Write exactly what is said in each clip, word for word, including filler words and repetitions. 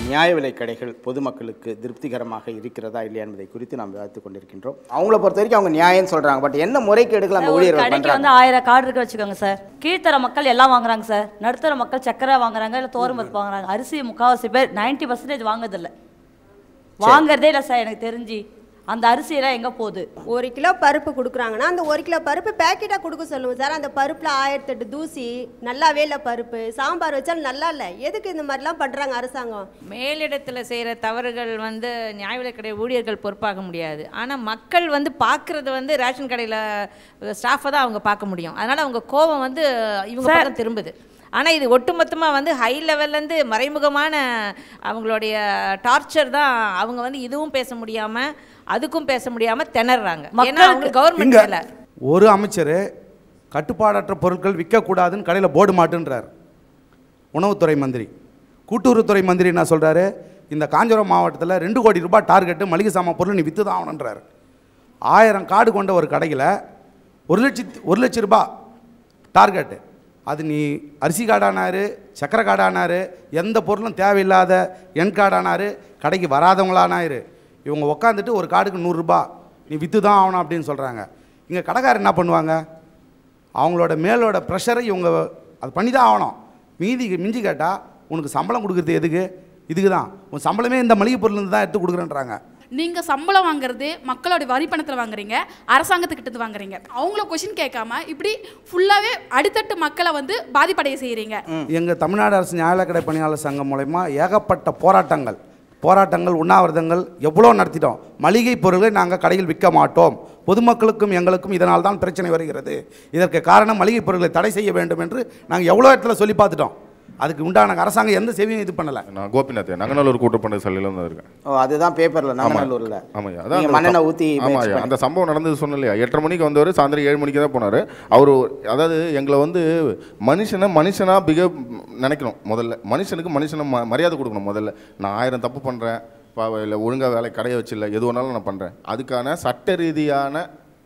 நியாய விலை கடைகள் பொதுமக்களுக்கு திருப்திகரமாக இருக்கிறதா இல்லையா என்பதை குறித்து நாம் விவாதித்துக் கொண்டிருக்கின்றோம். அவங்கள பொறுத்த வரைக்கும் அவங்க நியாயம் சொல்றாங்க. பட் என்ன முறைகேடுகள் அந்த ஊழியர்கள் பண்றாங்க? கடைக்கு வந்து ஆயிரம் கார்டு இருக்கு வச்சுக்கோங்க சார். கீழ்த்தர மக்கள் எல்லாம் வாங்குறாங்க சார். நடுத்தர மக்கள் சக்கரை வாங்குறாங்க, இல்லை தோரம்பருப்பு வாங்குறாங்க. அரிசி முக்கால்வாசி பேர் நைன்டி பர்சன்டேஜ் வாங்குறதில்லை, வாங்குறதே இல்லை சார். எனக்கு தெரிஞ்சு அந்த அரிசியெல்லாம் எங்கே போகுது? ஒரு கிலோ பருப்பு கொடுக்குறாங்கன்னா அந்த ஒரு கிலோ பருப்பு பேக்கெட்டாக கொடுக்க சொல்லுவோம் சார். அந்த பருப்பில் ஆயிரத்தெட்டு தூசி, நல்லாவே இல்லை பருப்பு. சாம்பார் வச்சாலும் நல்லா இல்லை. எதுக்கு இந்த மாதிரிலாம் பண்ணுறாங்க அரசாங்கம்? மேலிடத்தில் செய்கிற தவறுகள் வந்து நியாய விலைக் கடை ஊழியர்கள் பொறுப்பாக முடியாது. ஆனால் மக்கள் வந்து பார்க்குறது வந்து ரேஷன் கடையில் ஸ்டாஃபை தான் அவங்க பார்க்க முடியும். அதனால் அவங்க கோபம் வந்து இவங்க பக்கம் திரும்புது. ஆனால் இது ஒட்டுமொத்தமாக வந்து ஹை லெவல்லேருந்து மறைமுகமான அவங்களுடைய டார்ச்சர் தான். அவங்க வந்து இதுவும் பேச முடியாமல் அதுக்கும் பேச முடியாமல் திணறாங்க. ஏன்னா அவங்க கவர்மெண்ட் இல்லை. ஒரு அமைச்சர் கட்டுப்பாடற்ற பொருட்கள் விற்கக்கூடாதுன்னு கடையில் போர்டு மாட்டுன்றார் உணவுத்துறை மந்திரி. கூட்டுறவுத்துறை மந்திரி என்ன சொல்கிறாரு? இந்த காஞ்சிபுரம் மாவட்டத்தில் ரெண்டு கோடி ரூபாய் டார்கெட்டு மளிகை சாமான் பொருள் நீ விற்று தான் ஆகணுன்றார். ஆயிரம் கார்டு கொண்ட ஒரு கடையில் ஒரு லட்சத்து ஒரு லட்ச ரூபா டார்கெட்டு. அது நீ அரிசி கார்டானாரு, சக்கரை கார்டானாரு, எந்த பொருளும் தேவையில்லாத எண் கார்டானாரு, கடைக்கு வராதவங்களானாரு, இவங்க உக்காந்துட்டு ஒரு கார்டுக்கு நூறுரூபா நீ விற்று தான் ஆகணும் அப்படின்னு சொல்கிறாங்க. இங்கே கடைக்காரர் என்ன பண்ணுவாங்க? அவங்களோட மேலோட ப்ரெஷரை இவங்க அது பண்ணி தான் ஆகணும். மீதி மிஞ்சி கேட்டால் உனக்கு சம்பளம் கொடுக்குறது எதுக்கு? இதுக்கு தான். உன் சம்பளமே இந்த மளிகை பொருள் தான் எடுத்து கொடுக்குறேன்றாங்க. நீங்கள் சம்பளம் வாங்குறது மக்களோட வரி பணத்தில் வாங்குறீங்க, அரசாங்கத்துக்கிட்ட வாங்குறீங்க. அவங்கள கொஸ்டின் கேட்காம இப்படி ஃபுல்லாகவே அடித்தட்டு மக்களை வந்து பாதிப்படைய செய்கிறீங்க. எங்கள் தமிழ்நாடு அரசு நியாய கடை பணியாளர் சங்கம் மூலமா ஏகப்பட்ட போராட்டங்கள் போராட்டங்கள் உண்ணாவிரதங்கள் எவ்வளோ நடத்திட்டோம். மளிகை பொருட்களை நாங்கள் கடையில் விற்க மாட்டோம், பொதுமக்களுக்கும் எங்களுக்கும் இதனால் தான் பிரச்சனை வருகிறது, இதற்கு காரணம் மளிகை பொருட்களை தடை செய்ய வேண்டும் என்று நாங்கள் எவ்வளோ இடத்துல சொல்லி பார்த்துட்டோம். அதுக்கு உண்டான அரசாங்கம் எந்த சேவையும் இது பண்ணல. நான் கோபிநாத் நங்கநல்லூர் கூட்டுப்பண்ண சல்லையில் தான் இருக்கேன். ஓ, அதுதான் பேப்பரில் நங்கநல்லூரில். ஆமாய்யா, அதான் மண்ணெண்ணெய் ஊற்றி. ஆமாய்யா, அந்த சம்பவம் நடந்தது சொன்ன இல்லையா? எட்டரை மணிக்கு வந்தவர் சாயந்தரம் ஏழு மணிக்கு தான் போனார். அவர் அதாவது எங்களை வந்து மனுஷனை மனுஷனாக பிகேவ் நினைக்கணும். முதல்ல மனுஷனுக்கு மனுஷனை ம மரியாதை கொடுக்கணும். முதல்ல நான் ஆயிரம் தப்பு பண்ணுறேன், இல்லை ஒழுங்காக வேலை கடையை வச்சில்ல, எது வேணாலும் நான் பண்ணுறேன், அதுக்கான சட்ட ரீதியான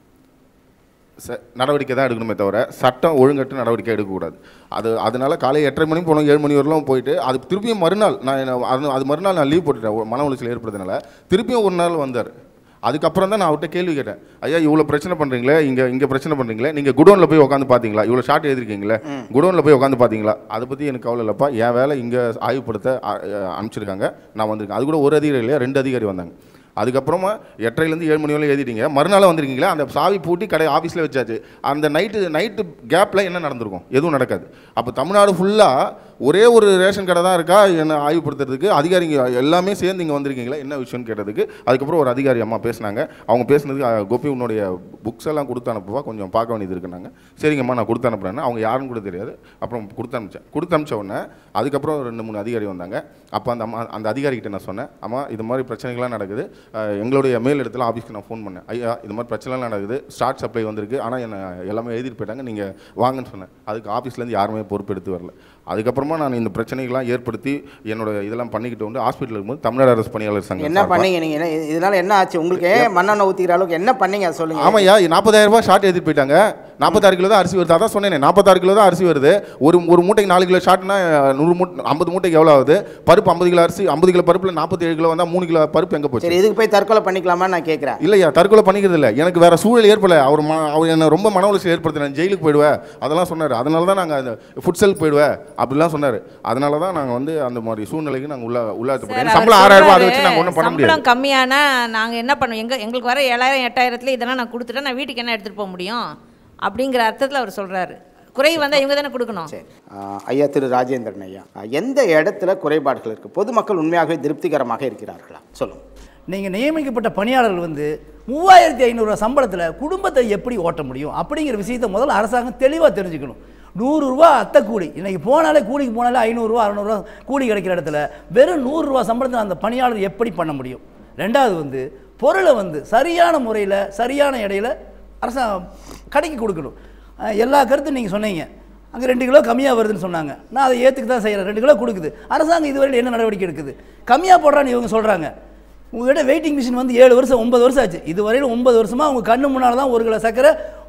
ச நடவடிக்கை தான் எடுக்கணுமே தவிர சட்டம் ஒழுங்கட்டு நடவடிக்கை எடுக்கக்கூடாது. அது அதனால் காலை எட்டரை மணிக்கு போனோம், ஏழு மணி வரலாம் போயிட்டு அது திருப்பியும் மறுநாள் நான் அது அது மறுநாள் நான் லீவ் போட்டுட்டேன். மன உளைச்சல் ஏற்படுறதுனால திருப்பியும் ஒரு நாள் வந்தார். அதுக்கப்புறம் தான் நான் அவர்கிட்ட கேள்வி கேட்டேன். ஐயா, இவ்வளோ பிரச்சனை பண்ணுறீங்களே, இங்கே இங்கே பிரச்சனை பண்ணுறீங்களே, நீங்கள் குடோனில் போய் உட்காந்து பார்த்தீங்களா? இவ்வளோ ஷார்ட் எழுதிருக்கீங்களே, குடோனில் போய் உட்காந்து பார்த்தீங்களா? அதை பற்றி எனக்கு கவலை இல்லைப்பா, என் வேலை இங்கே ஆய்வுப்படுத்த அனுப்பிச்சிருக்காங்க, நான் வந்திருக்கேன். அது கூட ஒரு அதிகாரி இல்லையா, ரெண்டு அதிகாரி வந்தாங்க. அதுக்கப்புறமா எட்டரைலேருந்து ஏழு மணி வரையும் எழுதிட்டீங்க, மறுநாள் வந்திருக்கீங்களா? அந்த சாவி பூட்டி கடை ஆஃபீஸில் வச்சாச்சு. அந்த நைட்டு நைட்டு கேப்பில் என்ன நடந்திருக்கும்? எதுவும் நடக்காது. அப்போ தமிழ்நாடு ஃபுல்லாக ஒரே ஒரு ரேஷன் கடை தான் இருக்கா என்ன ஆய்வுப்படுத்துறதுக்கு? அதிகாரிங்க எல்லாமே சேர்ந்து இங்கே வந்திருக்கீங்களா, என்ன விஷயம்னு கேட்டதுக்கு அதுக்கப்புறம் ஒரு அதிகாரி அம்மா பேசினாங்க. அவங்க பேசுனதுக்கு கோபி உன்னுடைய புக்ஸ் எல்லாம் கொடுத்து அனுப்புவா, கொஞ்சம் பார்க்க வேண்டியது இருக்குன்னாங்க. சரிங்கம்மா நான் கொடுத்து அனுப்புறேன்னு. அவங்க யாருன்னு கூட தெரியாது. அப்புறம் கொடுத்து அனுப்பிச்சேன். கொடுத்து அனுப்பிச்ச உடனே அதுக்கப்புறம் ரெண்டு மூணு அதிகாரி வந்தாங்க. அப்போ அந்த அம்மா அந்த அதிகாரிகிட்ட நான் சொன்னேன், அம்மா இது மாதிரி பிரச்சனைகள்லாம் நடக்குது, எங்களுடைய மேல் இடத்துல ஆஃபீஸ்க்கு நான் ஃபோன் பண்ணேன். ஐயா இது மாதிரி பிரச்சனைலாம் நடக்குது, ஸ்டார்ட் சப்ளை வந்திருக்கு, ஆனால் என்ன எல்லாமே எழுதிட்டு போயிட்டாங்க, நீங்கள் வாங்கன்னு சொன்னேன். அதுக்கு ஆஃபீஸ்லேருந்து யாருமே பொறுப்பெடுத்து வரல. அதுக்கப்புறமா நான் இந்த பிரச்சனைகள்லாம் ஏற்படுத்தி என்னோட இதெல்லாம் பண்ணிக்கிட்டு வந்து ஹாஸ்பிட்டல் இருக்கும்போது தமிழ்நாடு அரசு பணியாளர் சங்கம் என்ன பண்ணீங்க நீங்கள்? இதனால என்ன ஆச்சு உங்களுக்கு? மண்ணெண்ணெய் ஊற்றிக்கிற அளவுக்கு என்ன பண்ணீங்க அதை சொல்லுங்கள். ஆமாய்யா, நாற்பதாயிரம் ரூபாய் ஷார்ட் எழுதிட்டு போயிட்டாங்க. நாற்பத்தாறு கிலோ தான் அரிசி வருது. அதான் சொன்னேன், நாற்பத்தாறு கிலோ தான் அரிசி வருது. ஒரு ஒரு மூட்டைக்கு நாலு கிலோ ஷார்ட்னா நூறு மூட்டை ஐம்பது மூட்டைக்கு எவ்வளோ ஆகுது? பருப்பு ஐம்பது கிலோ அரிசி, ஐம்பது கிலோ பருப்பில் நாற்பத்தி ஏழு கிலோ வந்தால் மூணு கிலோ பருப்பு எங்கே போச்சு? சரி, இதுக்கு போய் தற்கொலை பண்ணிக்கலாமா நான் கேட்குறேன். இல்லையா, தற்கொலை பண்ணிக்கிறது இல்லை, எனக்கு வேறு சூழல் ஏற்படலை. அவர் ம அவர் என்னை ரொம்ப மன உளைச்சல் ஏற்படுத்தினேன், ஜெயிலுக்கு போயிடுவேன் அதெல்லாம் சொன்னார். அதனால தான் நாங்கள் அந்த ஃபுட் செல் போயிடுவேன் அப்படிலாம் சொன்னார். அதனால தான் நாங்கள் வந்து அந்த மாதிரி சூழ்நிலைக்கு நாங்கள் உள்ள உள்ளாட்டப்பட்டோம். சம்பளம் ஆறாயிரம் ரூபாய், அதை வச்சு நாங்கள் ஒன்றும் பண்ண முடியாது. சம்பளம் கம்மியானா நாங்கள் என்ன பண்ணுவோம்? எங்கள் எங்களுக்கு வர ஏழாயிரம் எட்டாயிரத்தில் இதெல்லாம் நான் கொடுத்துட்டேன், நான் வீட்டுக்கு என்ன எடுத்துகிட்டு போக முடியும் அப்படிங்கிற அர்த்தத்தில் அவர் சொல்கிறாரு. குறை வந்தால் இவங்க தானே கொடுக்கணும். சரி ஐயா, திரு ராஜேந்திரன் ஐயா, எந்த இடத்துல குறைபாடுகள் இருக்குது? பொதுமக்கள் உண்மையாகவே திருப்திகரமாக இருக்கிறார்களா சொல்லுங்கள். நீங்கள் நியமிக்கப்பட்ட பணியாளர்கள் வந்து மூவாயிரத்தி ஐநூறுரூவா சம்பளத்தில் குடும்பத்தை எப்படி ஓட்ட முடியும் அப்படிங்கிற விஷயத்தை முதல்ல அரசாங்கம் தெளிவாக தெரிஞ்சுக்கணும். நூறுரூவா அத்தை கூலி, இன்றைக்கி போனாலே கூலிக்கு போனாலே ஐநூறுரூவா அறநூறுவா கூலி கிடைக்கிற இடத்துல வெறும் நூறுரூவா சம்பளத்தில் அந்த பணியாளர் எப்படி பண்ண முடியும்? ரெண்டாவது வந்து பொருளை வந்து சரியான முறையில் சரியான இடையில அரசாங்கம் கடைக்கு கொடுக்கணும். எல்லா கருத்தும் நீங்கள் சொன்னீங்க, அங்கே ரெண்டு கிலோ கம்மியாக வருதுன்னு சொன்னாங்க, நான் அதை ஏற்றுக்கு தான் செய்கிறேன். ரெண்டு கிலோ கொடுக்குது அரசாங்கம், இதுவரையில் என்ன நடவடிக்கை எடுக்குது? கம்மியாக போடுறான்னு இவங்க சொல்கிறாங்க. உங்கள்கிட்ட வெயிட்டிங் மிஷின் வந்து ஏழு வருஷம் ஒன்பது வருஷம் ஆச்சு, இதுவரையில் ஒன்பது வருஷமாக உங்கள் கண்ணு முன்னால் தான் ஒரு கிலோ சக்கரை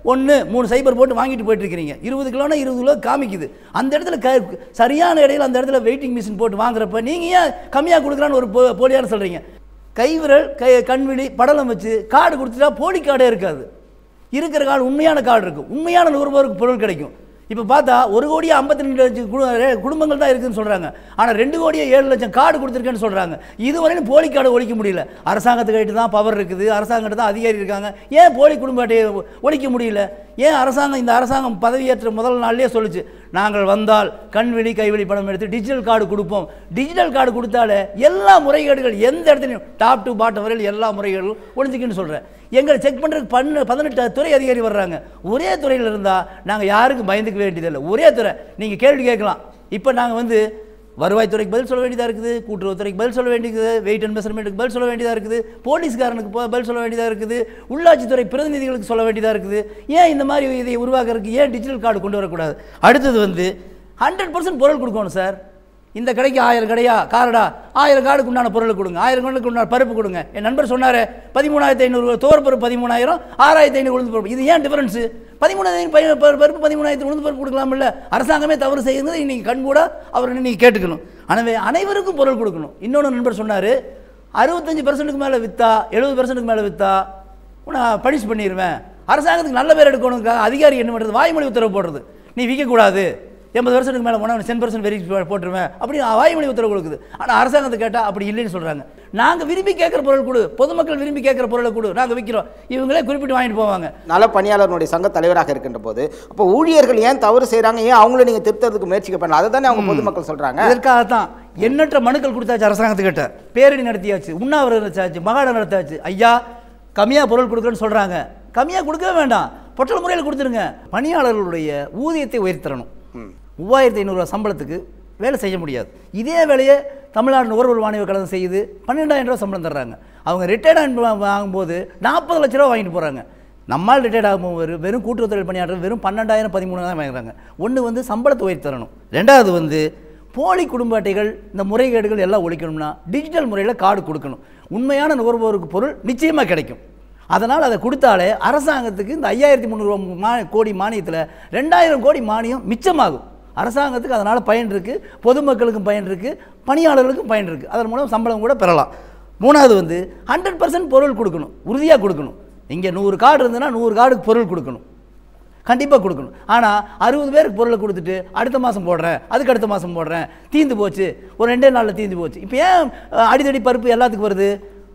ஒன்று மூணு சைபர் போட்டு வாங்கிட்டு போயிட்டு இருக்கிறீங்க. இருபது கிலோனா இருபது கிலோ காமிக்குது. அந்த இடத்துல க சரியான இடையில அந்த இடத்துல வெயிட்டிங் மிஷின் போட்டு வாங்குறப்ப நீங்கள் ஏன் கம்மியாக கொடுக்குறான்னு ஒரு போ போலியான சொல்கிறீங்க. கைவிரல் கை கண்விழி படலம் வச்சு கார்டு கொடுத்துட்டா போலி கார்டே இருக்காது. இருக்கிற கார்டு உண்மையான கார்டு இருக்கும். உண்மையான நுகர்வோருக்கு பொருள் கிடைக்கும். இப்போ பார்த்தா ஒரு கோடியே ஐம்பத்தி ரெண்டு லட்சம் குடும்பங்கள் தான் இருக்குதுன்னு சொல்கிறாங்க. ஆனால் ரெண்டு கோடியே ஏழு லட்சம் கார்டு கொடுத்துருக்கேன்னு சொல்கிறாங்க. இதுவரையிலும் போலி கார்டு ஒழிக்க முடியல. அரசாங்கத்துக்கிட்ட தான் பவர் இருக்குது, அரசாங்கத்தை தான் அதிகாரி இருக்காங்க. ஏன் போலி குடும்ப அட்டையை ஒழிக்க முடியல? ஏன் அரசாங்கம் இந்த அரசாங்கம் பதவியேற்ற முதல் நாள்லேயே சொல்லிச்சு, நாங்கள் வந்தால் கண்வெளி கைவெளி படம் எடுத்து டிஜிட்டல் கார்டு கொடுப்போம். டிஜிட்டல் கார்டு கொடுத்தாலே எல்லா முறைகேடுகள் எந்த இடத்துலையும் டாப் டு பாட்டம் வரையில் எல்லா முறைகேடுகளும் ஒழிஞ்சிக்குன்னு சொல்கிறேன். எங்களை செக் பண்ணுறதுக்கு பண்ணு பதினெட்டு துறை அதிகாரி வர்றாங்க. ஒரே துறையில் இருந்தால் நாங்கள் யாருக்கும் பயந்துக்க வேண்டியதில்லை. ஒரே துறை. நீங்கள் கேள்வி கேட்கலாம். இப்போ நாங்கள் வந்து வருவாய்த்துறைக்கு பதில் சொல்ல வேண்டியதாக இருக்குது, கூட்டுறவுத்துறைக்கு பதில் சொல்ல வேண்டியது, வெயிட் அண்ட் மெஷர்மெண்ட்டுக்கு பதில் சொல்ல வேண்டியதாக இருக்குது, போலீஸ்காரனுக்கு பதில் சொல்ல வேண்டியதாக இருக்குது, உள்ளாட்சித்துறை பிரதிநிதிகளுக்கு சொல்ல வேண்டியதாக இருக்குது. ஏன் இந்த மாதிரி இதை உருவாக்குறதுக்கு ஏன் டிஜிட்டல் கார்டு கொண்டு வரக்கூடாது? அடுத்தது வந்து ஹண்ட்ரட் பர்சன்ட் பொருள் கொடுக்கணும் சார். இந்த கடைக்கு ஆயிரம் கடையா காரடா ஆயிரம் கார்டுக்கு உண்டான பொருளை கொடுங்க, ஆயிரம் கார்டுக்கு உண்டான பருப்பு கொடுங்க. என் நண்பர் சொன்னார் பதிமூணாயிரத்தி ஐநூறு தோர் பருப்பு பதிமூணாயிரம், ஆறாயிரத்தி ஐநூறு உளுந்து பருப்பு. இது ஏன் டிஃபரன்ஸு? பதிமூணாயிரம் பருப்பு பதிமூணாயிரத்தி உளுந்து பருப்பு கொடுக்கலாம்ல. அரசாங்கமே தவறு செய்யுறது இன்னைக்கு கண் கூட அவர் நீங்கள் கேட்டுக்கணும். எனவே அனைவருக்கும் பொருள் கொடுக்கணும். இன்னொன்று நண்பர் சொன்னார், அறுபத்தஞ்சு பர்சன்ட்டுக்கு மேலே விற்றா எழுபது பர்சன்ட்டுக்கு மேலே விற்றா நான் பனிஷ் பண்ணிடுவேன். அரசாங்கத்துக்கு நல்ல பேர் எடுக்கணுங்க. அதிகாரி என்ன பண்ணுறது? வாய்மொழி உத்தரவு போடுறது. நீ விற்கக்கூடாது, எண்பது வருஷத்துக்கு மேலே போனால் டென் பர்சன்ட் வெரி போட்டுருவேன் அப்படி வாய்மொழி உத்தரவு கொடுக்குது. ஆனால் அரசாங்கத்தை கேட்டால் அப்படி இல்லைன்னு சொல்கிறாங்க. நாங்கள் விரும்பி கேட்குற பொருள் கொடு, பொதுமக்கள் விரும்பி கேட்குற பொருளை கொடு, நாங்கள் விற்கிறோம். இவங்களே குறிப்பிட்டு வாங்கிட்டு போவாங்க. நல பணியாளர்களுடைய சங்க தலைவராக இருக்கின்ற போது அப்போ ஊழியர்கள் ஏன் தவறு செய்கிறாங்க, ஏன் அவங்கள நீங்கள் திருத்தறதுக்கு முயற்சி பண்ணலாம்? அதை தானே அவங்க பொதுமக்கள் சொல்கிறாங்க. இதற்காகத்தான் எண்ணற்ற மனுக்கள் கொடுத்தாச்சு அரசாங்கத்துக்கிட்ட, பேரணி நடத்தியாச்சு, உண்ணாவிரதம் நடத்தாச்சு, மகாடம் நடத்தாச்சு. ஐயா கம்மியாக பொருள் கொடுக்குறேன்னு சொல்கிறாங்க. கம்மியாக கொடுக்கவே வேண்டாம், பொட்டல் முறையில் கொடுத்துருங்க. பணியாளர்களுடைய ஊதியத்தை உயர்த்தரணும். மூவாயிரத்தி ஐநூறுரூவா சம்பளத்துக்கு வேலை செய்ய முடியாது. இதே வேலையை தமிழ்நாடு நுகர்வோர் வாணிப கழகம் செய்யுது, பன்னெண்டாயிரம் ரூபா சம்பளம் தர்றாங்க. அவங்க ரிட்டையர்ட் வாங்கும்போது நாற்பது லட்ச ரூபா வாங்கிட்டு போகிறாங்க. நம்மால் ரிட்டையர்ட் ஆகும்போது வெறும் கூட்டுறவுத்துறை பணியாளர்கள் வெறும் பன்னெண்டாயிரம் பதிமூணாயிரம் வாங்குறாங்க. ஒன்று வந்து சம்பளத்தை உயர்த்தி தரணும். ரெண்டாவது வந்து போலி குடும்ப அட்டைகள் இந்த முறைகேடுகள் எல்லாம் ஒழிக்கணும்னா டிஜிட்டல் முறையில் கார்டு கொடுக்கணும். உண்மையான நுகர்வோருக்கு பொருள் நிச்சயமாக கிடைக்கும். அதனால் அதை கொடுத்தாலே அரசாங்கத்துக்கு இந்த ஐயாயிரத்தி முந்நூறு மா கோடி மானியத்தில் ரெண்டாயிரம் கோடி மானியம் மிச்சமாகும். அரசாங்கத்துக்கு அதனால் பயன் இருக்குது, பொதுமக்களுக்கும் பயன் இருக்குது, பணியாளர்களுக்கும் பயன் இருக்குது. அதன் மூலம் சம்பளம் கூட பெறலாம். மூணாவது வந்து ஹண்ட்ரட் பர்சன்ட் பொருள் கொடுக்கணும், உறுதியாக கொடுக்கணும். இங்கே நூறு கார்டு இருந்ததுன்னா நூறு கார்டுக்கு பொருள் கொடுக்கணும், கண்டிப்பாக கொடுக்கணும். ஆனால் அறுபது பேருக்கு பொருளை கொடுத்துட்டு அடுத்த மாதம் போடுறேன், அதுக்கு அடுத்த மாதம் போடுறேன், தீந்து போச்சு, ஒரு ரெண்டே நாளில் தீந்து போச்சு. இப்போ ஏன் அடித்தடி பருப்பு எல்லாத்துக்கும் வருது?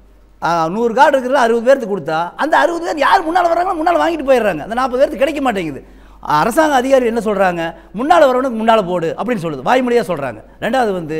நூறு கார்டு இருக்கிறது அறுபது பேருக்கு கொடுத்தா அந்த அறுபது பேர் யார் முன்னால் வர்றாங்களோ முன்னால் வாங்கிட்டு போயிடுறாங்க. அந்த நாற்பது பேருக்கு கிடைக்க மாட்டேங்குது. அரசாங்க அதிகாரி என்ன சொல்கிறாங்க? முன்னால் வரவனுக்கு முன்னால் போடு அப்படின்னு சொல்லுது, வாய்மொழியாக சொல்கிறாங்க. ரெண்டாவது வந்து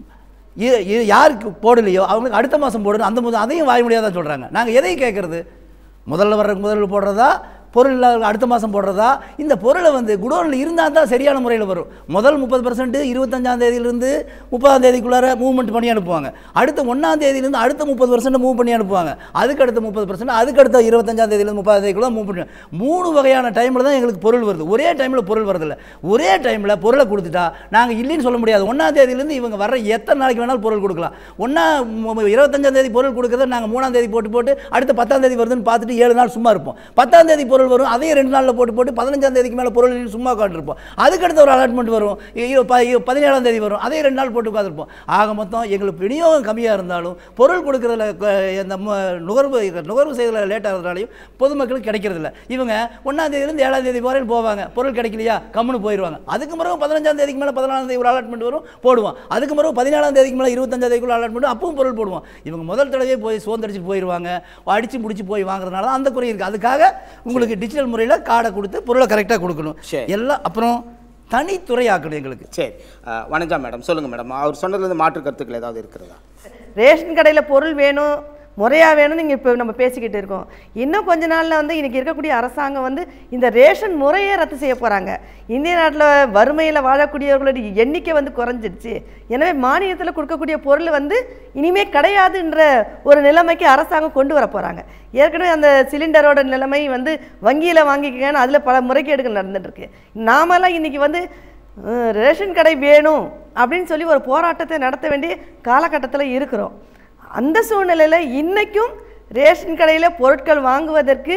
இது யாருக்கு போடலையோ அவங்களுக்கு அடுத்த மாதம் போடணும், அந்த முதல் அதையும் வாய்மொழியாக தான் சொல்கிறாங்க. நாங்கள் எதையும் கேட்குறது? முதல்ல வர்ற முதல்ல போடுறதா, பொருள் இல்லாத அடுத்த மாதம் போடுறதா? இந்த பொருளை வந்து குடோனில் இருந்தால் தான் சரியான முறையில் வரும். முதல் முப்பது பர்சன்ட் இருபத்தஞ்சாம் தேதியிலிருந்து முப்பதாம் தேதிக்குள்ளார மூவ்மெண்ட் பண்ணி அனுப்புவாங்க. அடுத்த ஒன்றாம் தேதியிலேருந்து அடுத்த முப்பது பர்சன்ட் மூவ் பண்ணி அனுப்புவாங்க. அதுக்கு அடுத்த முப்பது பர்சன்ட் அதுக்கு அடுத்த இருபத்தஞ்சாம் தேதியிலேருந்து முப்பதாம் தேதிக்குள்ள மூவ் பண்ணி மூணு வகையான டைமில் தான் எங்களுக்கு பொருள் வருது. ஒரே டைமில் பொருள் வரதில்லை. ஒரே டைமில் பொருளை கொடுத்துட்டா நாங்கள் இல்லைன்னு சொல்ல முடியாது. ஒன்றாம் தேதியிலேருந்து இவங்க வர எத்தனை நாளைக்கு வேணாலும் பொருள் கொடுக்கலாம். ஒன்றா இருபத்தஞ்சாம் தேதி பொருள் கொடுக்குறத நாங்கள் மூணாம் தேதி போட்டு போட்டு அடுத்த பத்தாம் தேதி வருதுன்னு பார்த்துட்டு ஏழு நாள் சும்மா இருப்போம். பத்தாம் தேதி பொருள் வரும், அதையும் ரெண்டு நாளில் போட்டு போட்டு பதினஞ்சாம் தேதிக்கு மேலே பொருள் சும்மா உட்காந்துருப்போம். அதுக்கடுத்த ஒரு அலாட்மெண்ட் வரும், பதினேழாம் தேதி வரும், அதே ரெண்டு நாள் போட்டு உட்காந்துருப்போம். ஆக மொத்தம் எங்களுக்கு விநியோகம் கம்மியாக இருந்தாலும் பொருள் கொடுக்குறதுல இந்த நுகர்வு நுகர்வு செய்யறதுல லேட் ஆகிறதுனாலையும் பொதுமக்களுக்கு கிடைக்கிறதில்ல. இவங்க ஒன்றாம் தேதியிலேருந்து ஏழாம் தேதி வரையில் போவாங்க, பொருள் கிடைக்கலையா கம்முன்னு போயிடுவாங்க. அதுக்கு பிறகு பதினஞ்சாம் தேதிக்கு மேலே பதினாலாம் தேதி ஒரு அலாட்மெண்ட் வரும், போடுவோம். அதுக்கு பிறகு பதினேழாம் தேதிக்கு மேலே இருபத்தஞ்சாம் தேதிக்குள்ள அலாட்மெண்ட், அப்பவும் பொருள் போடுவோம். இவங்க முதல் தடவை போய் சோந்தடிச்சுட்டு போயிடுவாங்க, அடித்து முடிச்சு போய் வாங்குறதுனால அந்த குறை இருக்குது. அதுக்காக உங்களுக்கு டிஜிட்டல் முறையில் கார்டை கொடுத்து பொருளை கரெக்டாக கொடுக்கணும் எல்லாம். அப்புறம் தனித்துறை ஆக்கணும் எங்களுக்கு. சரி, வணக்கம் மேடம், சொல்லுங்கள் மேடம். அவர் சொன்னதுலேருந்து மாற்று கருத்துக்கள் ஏதாவது இருக்கிறதா? ரேஷன் கடையில் பொருள் வேணும், முறையாக வேணும்னு இங்கே இப்போ நம்ம பேசிக்கிட்டு இருக்கோம். இன்னும் கொஞ்ச நாளில் வந்து இன்றைக்கி இருக்கக்கூடிய அரசாங்கம் வந்து இந்த ரேஷன் முறையே ரத்து செய்ய போகிறாங்க. இந்திய நாட்டில் வறுமையில் வாழக்கூடியவர்களுடைய எண்ணிக்கை வந்து குறைஞ்சிடுச்சு. எனவே மானியத்தில் கொடுக்கக்கூடிய பொருள் வந்து இனிமேல் கிடையாதுன்ற ஒரு நிலைமைக்கு அரசாங்கம் கொண்டு வர போகிறாங்க. ஏற்கனவே அந்த சிலிண்டரோட நிலைமை வந்து வங்கியில் வாங்கிக்கங்கன்னு அதில் பல முறைகேடுகள் நடந்துட்டுருக்கு. நாமெல்லாம் இன்றைக்கி வந்து ரேஷன் கடை வேணும் அப்படின்னு சொல்லி ஒரு போராட்டத்தை நடத்த வேண்டிய காலகட்டத்தில் இருக்கிறோம். அந்த சூழ்நிலையில் இன்றைக்கும் ரேஷன் கடையில் பொருட்கள் வாங்குவதற்கு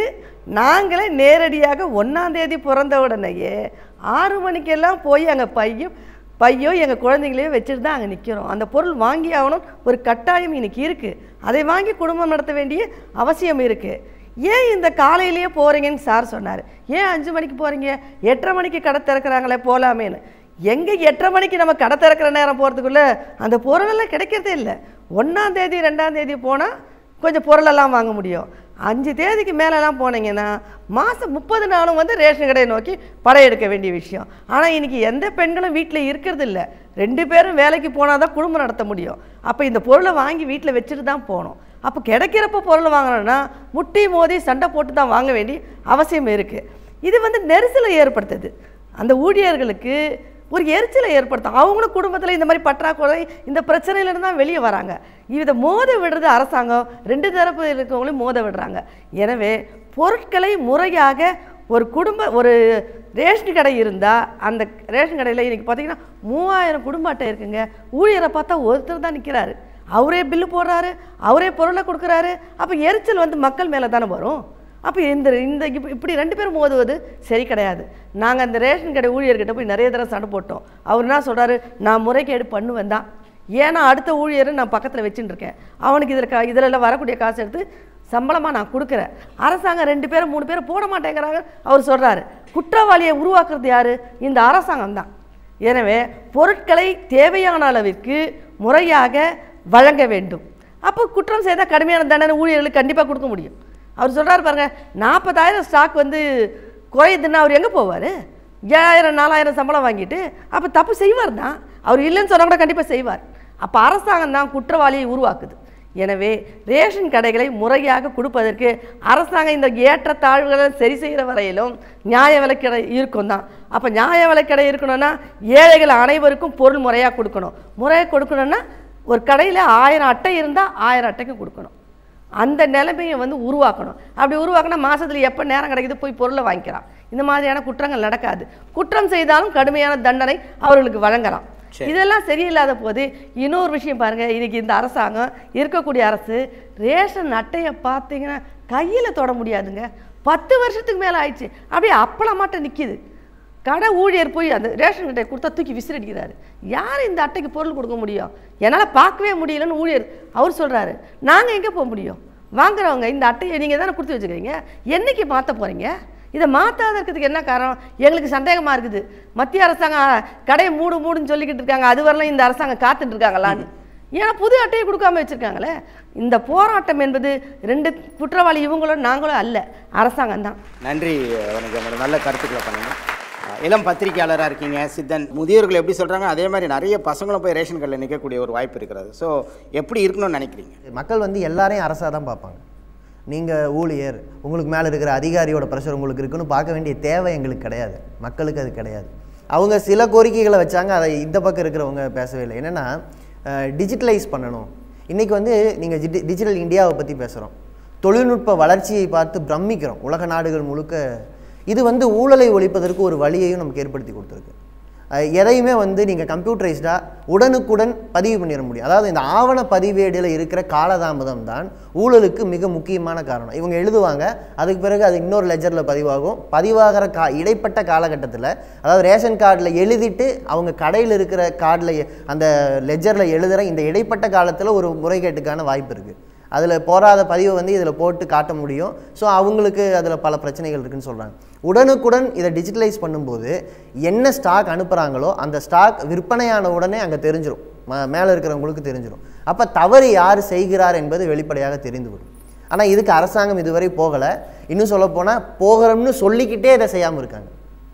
நாங்களே நேரடியாக ஒன்றாந்தேதி பிறந்த உடனேயே ஆறு மணிக்கெல்லாம் போய் அங்கே பையும் பையோ எங்கள் குழந்தைங்களையோ வச்சுட்டு தான் அங்கே நிற்கிறோம். அந்த பொருள் வாங்கி ஆகணும் ஒரு கட்டாயம் இன்னைக்கு இருக்குது. அதை வாங்கி குடும்பம் நடத்த வேண்டிய அவசியம் இருக்குது. ஏன் இந்த காலையிலேயே போகிறீங்கன்னு சார் சொன்னார். ஏன் அஞ்சு மணிக்கு போகிறீங்க? எட்டரை மணிக்கு கடை திறக்கிறாங்களே போகலாமேன்னு. எங்கே எட்டரை மணிக்கு நம்ம கடை திறக்கிற நேரம் போகிறதுக்குள்ளே அந்த பொருளெல்லாம் கிடைக்கிறதே இல்லை. ஒன்றாந்தேதி ரெண்டாந்தேதி போனால் கொஞ்சம் பொருளெல்லாம் வாங்க முடியும். அஞ்சு தேதிக்கு மேலெல்லாம் போனீங்கன்னா மாதம் முப்பது நாளும் வந்து ரேஷன் கடையை நோக்கி படையெடுக்க வேண்டிய விஷயம். ஆனால் இன்றைக்கி எந்த பெண்களும் வீட்டில் இருக்கிறது இல்லை. ரெண்டு பேரும் வேலைக்கு போனால் தான் குடும்பம் நடத்த முடியும். அப்போ இந்த பொருளை வாங்கி வீட்டில் வச்சுட்டு தான் போகணும். அப்போ கிடைக்கிறப்ப பொருள் வாங்கணும்னா முட்டி மோதி சண்டை போட்டு தான் வாங்க வேண்டிய அவசியம் இருக்குது. இது வந்து நெரிசலை ஏற்படுத்துது. அந்த ஊழியர்களுக்கு ஒரு எரிச்சலை ஏற்படுத்தும். அவங்களும் குடும்பத்தில் இந்த மாதிரி பற்றாக்குறை இந்த பிரச்சனையிலேருந்து தான் வெளியே வராங்க. இதை மோத விடுறது அரசாங்கம், ரெண்டு தரப்பு இருக்கவங்களையும் மோத விடுறாங்க. எனவே பொருட்களை முறையாக ஒரு குடும்ப ஒரு ரேஷன் கடை இருந்தால் அந்த ரேஷன் கடையில் இன்றைக்கி பார்த்திங்கன்னா மூவாயிரம் குடும்ப அட்டை இருக்குங்க. ஊழியரை பார்த்தா ஒருத்தர் தான் நிற்கிறாரு. அவரே பில்லு போடுறாரு, அவரே பொருளை கொடுக்குறாரு. அப்போ எரிச்சல் வந்து மக்கள் மேலே தானே வரும். அப்போ இந்த இந்த இப்படி ரெண்டு பேரும் மோதுவது சரி கிடையாது. நாங்கள் அந்த ரேஷன் கடை ஊழியர்கிட்ட போய் நிறைய தடவை சண்டை போட்டோம். அவர் என்ன சொல்கிறாரு, நான் முறைகேடு பண்ணுவேன் தான். ஏன்னா அடுத்த ஊழியரை நான் பக்கத்தில் வச்சுட்டு இருக்கேன். அவனுக்கு இதில் கா இதில் வரக்கூடிய காசு எடுத்து சம்பளமாக நான் கொடுக்குறேன். அரசாங்கம் ரெண்டு பேரும் மூணு பேரும் போட மாட்டேங்கிறாங்க அவர் சொல்கிறாரு. குற்றவாளியை உருவாக்குறது யார்? இந்த அரசாங்கம் தான். எனவே பொருட்களை தேவையான அளவிற்கு முறையாக வழங்க வேண்டும். அப்போ குற்றம் செய்தால் கடுமையான தண்டனை ஊழியர்களுக்கு கண்டிப்பாக கொடுக்க முடியும். அவர் சொல்கிறார் பாருங்கள், நாற்பதாயிரம் ஸ்டாக் வந்து குறையுதுன்னா அவர் எங்கே போவார்? ஏழாயிரம் நாலாயிரம் சம்பளம் வாங்கிட்டு அப்போ தப்பு செய்வார் தான். அவர் இல்லைன்னு சொன்னால் கூட கண்டிப்பாக செய்வார். அப்போ அரசாங்கம் தான் குற்றவாளியை உருவாக்குது. எனவே ரேஷன் கடைகளை முறையாக கொடுப்பதற்கு அரசாங்கம் இந்த ஏற்ற தாழ்வுகளை சரி செய்கிற வரையிலும் நியாய விலைக்கடை இருக்கும் தான். அப்போ நியாய விலைக்கடை இருக்கணும்னா ஏழைகள் அனைவருக்கும் பொருள் முறையாக கொடுக்கணும். முறையாக கொடுக்கணும்னா ஒரு கடையில் ஆயிரம் அட்டை இருந்தால் ஆயிரம் அட்டைக்கு கொடுக்கணும். அந்த நிலைமையை வந்து உருவாக்கணும். அப்படி உருவாக்கினா மாதத்தில் எப்போ நேரம் கிடைக்குது போய் பொருளை வாங்கிக்கிறான். இந்த மாதிரியான குற்றங்கள் நடக்காது. குற்றம் செய்தாலும் கடுமையான தண்டனை அவர்களுக்கு வழங்கலாம். இதெல்லாம் சரியில்லாத போது இன்னொரு விஷயம் பாருங்கள், இன்றைக்கி இந்த அரசாங்கம் இருக்கக்கூடிய அரசு ரேஷன் அட்டையை பார்த்தீங்கன்னா கையில் தொட முடியாதுங்க. பத்து வருஷத்துக்கு மேலே ஆயிடுச்சு. அப்படியே அப்பளமாட்ட நிற்கிது. கடை ஊழியர் போய் அந்த ரேஷன் அட்டையை கொடுத்தா தூக்கி விசிறடிக்கிறாரு. யார் இந்த அட்டைக்கு பொருள் கொடுக்க முடியும்? என்னால் பார்க்கவே முடியலன்னு ஊழியர் அவர் சொல்கிறாரு. நாங்கள் எங்கே போக முடியும்? வாங்குறவங்க இந்த அட்டையை நீங்கள் தானே கொடுத்து வச்சுக்கிறீங்க, என்றைக்கு மாற்ற போகிறீங்க? இதை மாற்றாத இருக்கிறதுக்கு என்ன காரணம்? எங்களுக்கு சந்தேகமாக இருக்குது. மத்திய அரசாங்கம் கடையை மூடு மூடுன்னு சொல்லிக்கிட்டு இருக்காங்க, அது வரலாம் இந்த அரசாங்கம் காத்துட்டு இருக்காங்களான்னு. ஏன்னா புது அட்டையை கொடுக்காம வச்சுருக்காங்களே. இந்த போராட்டம் என்பது ரெண்டு குற்றவாளி இவங்களும் நாங்களும் அல்ல, அரசாங்கம் தான். நன்றி. நல்ல கருத்துக்களை பண்ணுங்க. இளம் பத்திரிகையாளராக இருக்கீங்க சித்தன். முதியோர்கள் எப்படி சொல்கிறாங்க அதே மாதிரி நிறைய பசங்களும் போய் ரேஷன் கடையில் நிற்கக்கூடிய ஒரு வாய்ப்பு இருக்கிறது. ஸோ எப்படி இருக்கணும்னு நினைக்கிறீங்க? மக்கள் வந்து எல்லாரையும் அரசாக தான் பார்ப்பாங்க. நீங்கள் ஊழியர், உங்களுக்கு மேலே இருக்கிற அதிகாரியோட ப்ரெஷர் உங்களுக்கு இருக்குன்னு பார்க்க வேண்டிய தேவை எங்களுக்கு கிடையாது. மக்களுக்கு அது கிடையாது. அவங்க சில கோரிக்கைகளை வச்சாங்க, அதை இந்த பக்கம் இருக்கிறவங்க பேசவே இல்லை. என்னென்னா டிஜிட்டலைஸ் பண்ணணும். இன்றைக்கி வந்து நீங்கள் டிஜி டிஜிட்டல் இந்தியாவை பற்றி பேசுகிறோம். தொழில்நுட்ப வளர்ச்சியை பார்த்து பிரமிக்கிறோம் உலக நாடுகள் முழுக்க. இது வந்து ஊழலை ஒழிப்பதற்கு ஒரு வழியையும் நமக்கு ஏற்படுத்தி கொடுத்துருக்கு. எதையுமே வந்து நீங்கள் கம்ப்யூட்டரைஸ்டாக உடனுக்குடன் பதிவு பண்ணிட முடியும். அதாவது இந்த ஆவண பதிவேடில் இருக்கிற காலதாமதம் தான் ஊழலுக்கு மிக முக்கியமான காரணம். இவங்க எழுதுவாங்க, அதுக்கு பிறகு அது இன்னொரு லெஜரில் பதிவாகும். பதிவாகிற கா இடைப்பட்ட காலகட்டத்தில், அதாவது ரேஷன் கார்டில் எழுதிட்டு அவங்க கடையில் இருக்கிற கார்டில் அந்த லெஜரில் எழுதுகிற இந்த இடைப்பட்ட காலத்தில் ஒரு முறைகேட்டுக்கான வாய்ப்பு இருக்குது. அதில் போராத பதிவை வந்து இதில் போட்டு காட்ட முடியும். ஸோ அவங்களுக்கு அதில் பல பிரச்சனைகள் இருக்குதுன்னு சொல்கிறாங்க. உடனுக்குடன் இதை டிஜிட்டலைஸ் பண்ணும்போது என்ன ஸ்டாக் அனுப்புகிறாங்களோ அந்த ஸ்டாக் விற்பனையான உடனே அங்கே தெரிஞ்சிடும், மேலே இருக்கிறவங்களுக்கு தெரிஞ்சிடும். அப்போ தவறு யார் செய்கிறார் என்பது வெளிப்படையாக தெரிந்துவிடும். ஆனால் இதுக்கு அரசாங்கம் இதுவரை போகலை. இன்னும் சொல்லப்போனால் போகிறோம்னு சொல்லிக்கிட்டே இதை செய்யாமல் இருக்காங்க.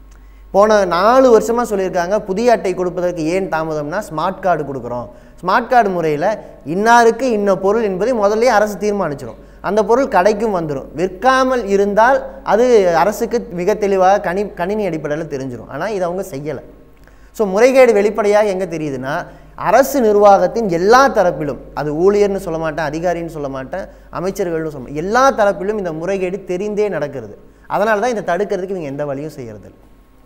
போன நாலு வருஷமாக சொல்லியிருக்காங்க புதிய அட்டை கொடுப்பதற்கு ஏன் தாமதம்னா ஸ்மார்ட் கார்டு கொடுக்குறோம். ஸ்மார்ட் கார்டு முறையில் இன்னாருக்கு இன்ன பொருள் என்பதை முதல்ல அரசு தீர்மானிச்சிடும். அந்த பொருள் கடைக்கும் வந்துடும். விற்காமல் இருந்தால் அது அரசுக்கு மிக தெளிவாக கணி கணினி அடிப்படையில் தெரிஞ்சிடும். ஆனால் இதை அவங்க செய்யலை. ஸோ முறைகேடு வெளிப்படையாக எங்கே தெரியுதுன்னா அரசு நிர்வாகத்தின் எல்லா தரப்பிலும், அது ஊழியர்னு சொல்ல மாட்டேன், அதிகாரின்னு சொல்ல மாட்டேன், அமைச்சர்கள்னு சொல்ல மாட்டேன், எல்லா தரப்பிலும் இந்த முறைகேடு தெரிந்தே நடக்கிறது. அதனால தான் இதை தடுக்கிறதுக்கு இவங்க எந்த வழியும் செய்கிறது.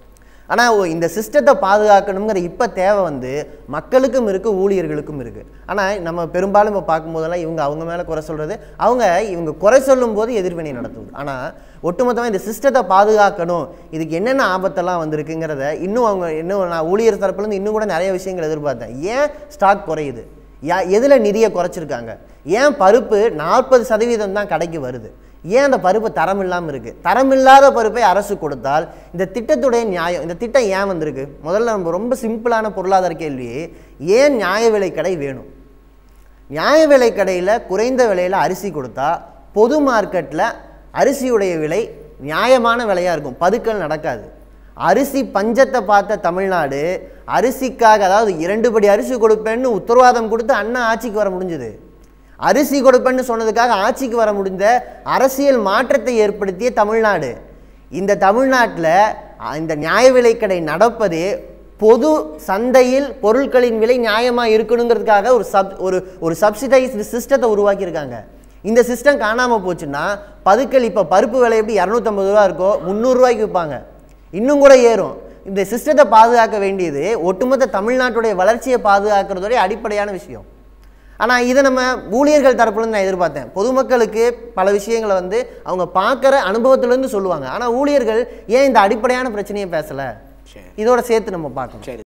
ஆனால் இந்த சிஸ்டத்தை பாதுகாக்கணுங்கிற இப்போ தேவை வந்து மக்களுக்கும் இருக்குது, ஊழியர்களுக்கும் இருக்குது. ஆனால் நம்ம பெரும்பாலும் இப்போ பார்க்கும்போதெல்லாம் இவங்க அவங்க மேலே குறை சொல்கிறது, அவங்க இவங்க குறை சொல்லும் போது எதிர்வினை நடத்துவது. ஆனால் ஒட்டுமொத்தமாக இந்த சிஸ்டத்தை பாதுகாக்கணும், இதுக்கு என்னென்ன ஆபத்தெல்லாம் வந்திருக்குங்கிறத இன்னும் அவங்க இன்னும் நான் ஊழியர் தரப்புலேருந்து இன்னும் கூட நிறைய விஷயங்கள் எதிர்பார்த்தேன். ஏன் ஸ்டாக் குறையுது, யா எதில் நிதியை குறைச்சிருக்காங்க, ஏன் பருப்பு நாற்பது சதவீதம் தான் கடைக்கு வருது, ஏன் அந்த பருப்பு தரம் இல்லாமல் இருக்குது, தரம் இல்லாத பருப்பை அரசு கொடுத்தால் இந்த திட்டத்துடைய நியாயம், இந்த திட்டம் ஏன் வந்திருக்கு? முதல்ல நம்ம ரொம்ப சிம்பிளான பொருளாதார கேள்வி, ஏன் நியாய விலை கடை வேணும்? நியாய விலை கடையில் குறைந்த விலையில் அரிசி கொடுத்தா பொது மார்க்கெட்டில் அரிசியுடைய விலை நியாயமான விலையாக இருக்கும், பதுக்கல் நடக்காது. அரிசி பஞ்சத்தை பார்த்த தமிழ்நாடு அரிசிக்காக, அதாவது இரண்டு படி அரிசி கொடுப்பேன்னு உத்தரவாதம் கொடுத்து அண்ணா ஆட்சிக்கு வர முடிஞ்சது. அரிசி கொடுப்பேன்னு சொன்னதுக்காக ஆட்சிக்கு வர முடிந்த அரசியல் மாற்றத்தை ஏற்படுத்திய தமிழ்நாடு. இந்த தமிழ்நாட்டில் இந்த நியாய விலைக்கடை நடப்பதே பொது சந்தையில் பொருட்களின் விலை நியாயமாக இருக்கணுங்கிறதுக்காக ஒரு சப் ஒரு ஒரு சப்சிடைஸ்டு சிஸ்டத்தை உருவாக்கியிருக்காங்க. இந்த சிஸ்டம் காணாமல் போச்சுன்னா பதுக்கல் இப்போ பருப்பு விலை எப்படி இரநூத்தம்பது ரூபா இருக்கோ முந்நூறுரூவாய்க்கு விற்பாங்க, இன்னும் கூட ஏறும். இந்த சிஸ்டத்தை பாதுகாக்க வேண்டியது ஒட்டுமொத்த தமிழ்நாட்டுடைய வளர்ச்சியை பாதுகாக்கிறதுடைய அடிப்படையான விஷயம். ஆனால் இதை நம்ம ஊழியர்கள் தரப்புலேருந்து நான் எதிர்பார்த்தேன். பொதுமக்களுக்கு பல விஷயங்களை வந்து அவங்க பார்க்குற அனுபவத்திலேருந்து சொல்லுவாங்க, ஆனால் ஊழியர்கள் ஏன் இந்த அடிப்படையான பிரச்சனையை பேசலை, இதோட சேர்த்து நம்ம பார்க்கணும்.